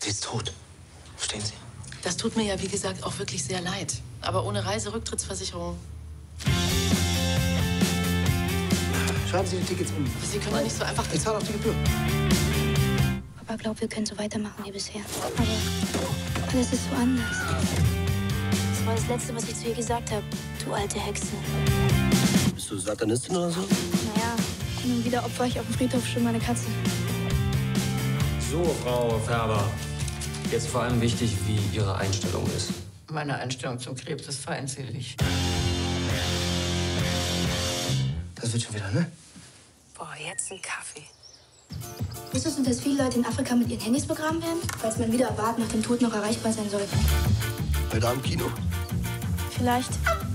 Sie ist tot. Verstehen Sie? Das tut mir ja, wie gesagt, auch wirklich sehr leid. Aber ohne Reiserücktrittsversicherung. Schreiben Sie die Tickets um. Sie können ja nicht so einfach... Ich zahle auch die Gebühr. Papa glaubt, wir können so weitermachen wie bisher. Aber alles ist so anders. Das war das Letzte, was ich zu ihr gesagt habe. Du alte Hexe. Bist du Satanistin oder so? Naja, hin und wieder opfer ich auf dem Friedhof schon meine Katze. So, Frau Färber. Jetzt vor allem wichtig, wie Ihre Einstellung ist. Meine Einstellung zum Krebs ist feindselig. Das wird schon wieder, ne? Boah, jetzt ein Kaffee. Wusstest du, dass viele Leute in Afrika mit ihren Handys begraben werden? Falls man wieder erwarten nach dem Tod noch erreichbar sein sollte. Heute Abend Kino. Vielleicht.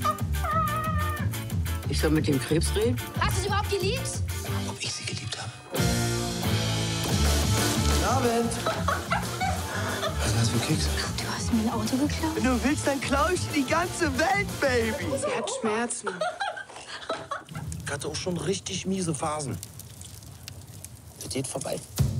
Ich soll mit dem Krebs reden? Hast du sie überhaupt geliebt? Ob ich sie geliebt habe? Guten Abend. Was ist das für ein Keks? Du hast mir ein Auto geklaut? Wenn du willst, dann klau ich dir die ganze Welt, Baby. Sie hat Schmerzen. Ich hatte auch schon richtig miese Phasen. Das geht vorbei.